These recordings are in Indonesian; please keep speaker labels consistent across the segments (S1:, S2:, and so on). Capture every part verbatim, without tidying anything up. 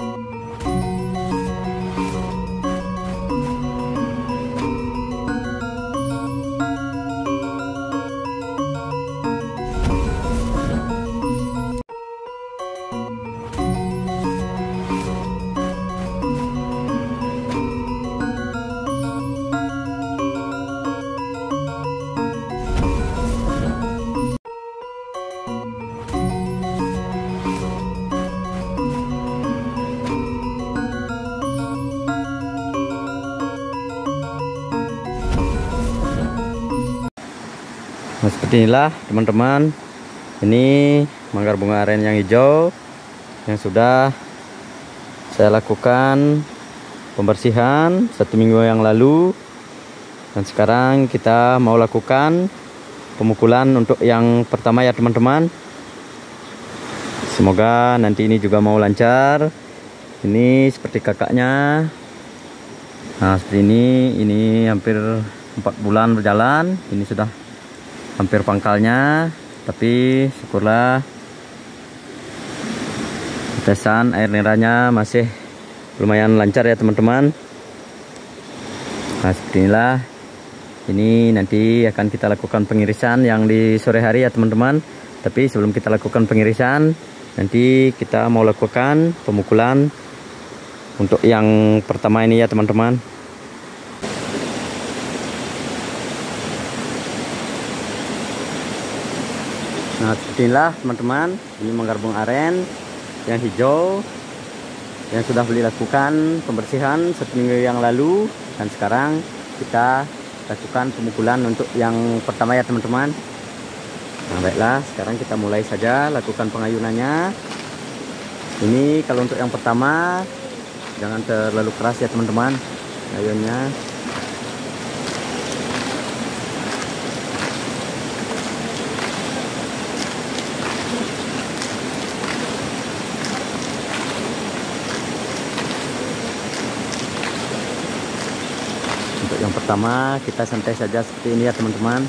S1: Nah, seperti inilah teman-teman, ini manggar bunga aren yang hijau yang sudah saya lakukan pembersihan satu minggu yang lalu, dan sekarang kita mau lakukan pemukulan untuk yang pertama ya teman-teman. Semoga nanti ini juga mau lancar. Ini seperti kakaknya. Nah seperti ini, ini hampir empat bulan berjalan, ini sudah hampir pangkalnya, tapi syukurlah tetesan air niranya masih lumayan lancar ya teman-teman. Nah seperti inilah, ini nanti akan kita lakukan pengirisan yang di sore hari ya teman-teman. Tapi sebelum kita lakukan pengirisan, nanti kita mau lakukan pemukulan untuk yang pertama ini ya teman-teman. Nah seperti inilah teman-teman, ini manggar bunga aren yang hijau yang sudah beli lakukan pembersihan satu minggu yang lalu, dan sekarang kita lakukan pemukulan untuk yang pertama ya teman-teman. Nah baiklah, sekarang kita mulai saja lakukan pengayunannya. Ini kalau untuk yang pertama jangan terlalu keras ya teman-teman ayunnya. Untuk yang pertama kita santai saja seperti ini ya teman-teman.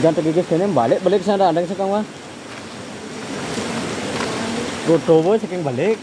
S1: Hujan tergigis kene balik balik sana ada yang sekang mah. Goto boy saking balik.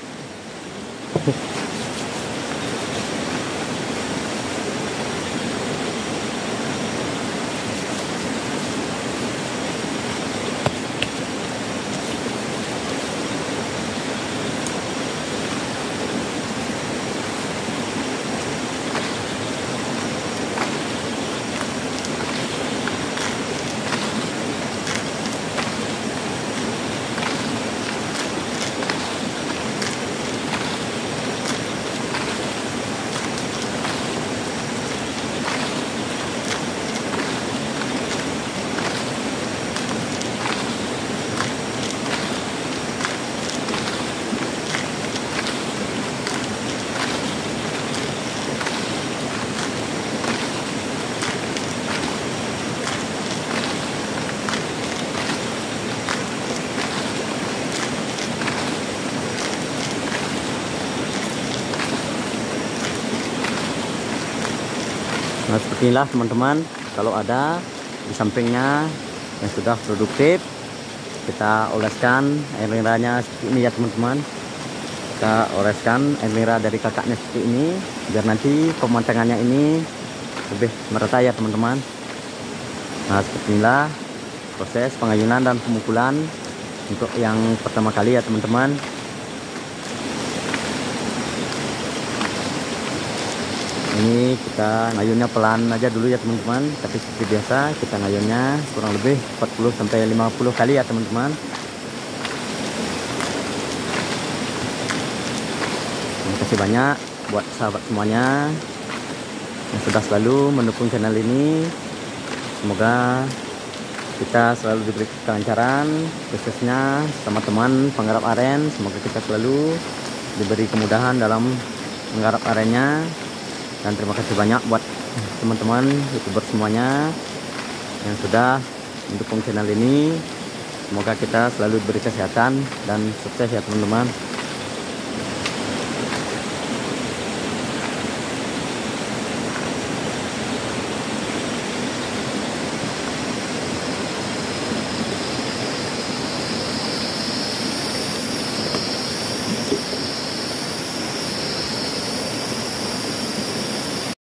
S1: Nah seperti inilah teman-teman, kalau ada di sampingnya yang sudah produktif, kita oleskan air liuranya seperti ini ya teman-teman. Kita oleskan air liur dari kakaknya seperti ini, biar nanti pemantangannya ini lebih merata ya teman-teman. Nah seperti inilah proses pengayunan dan pemukulan untuk yang pertama kali ya teman-teman. Ini kita ngayunnya pelan aja dulu ya teman-teman, tapi seperti biasa kita ngayunnya kurang lebih empat puluh sampai lima puluh kali ya teman-teman. Terima kasih banyak buat sahabat semuanya yang sudah selalu mendukung channel ini. Semoga kita selalu diberi kelancaran, khususnya sama teman penggarap aren. Semoga kita selalu diberi kemudahan dalam menggarap arennya. Dan terima kasih banyak buat teman-teman youtuber semuanya yang sudah mendukung channel ini. Semoga kita selalu diberi kesehatan dan sukses ya teman-teman.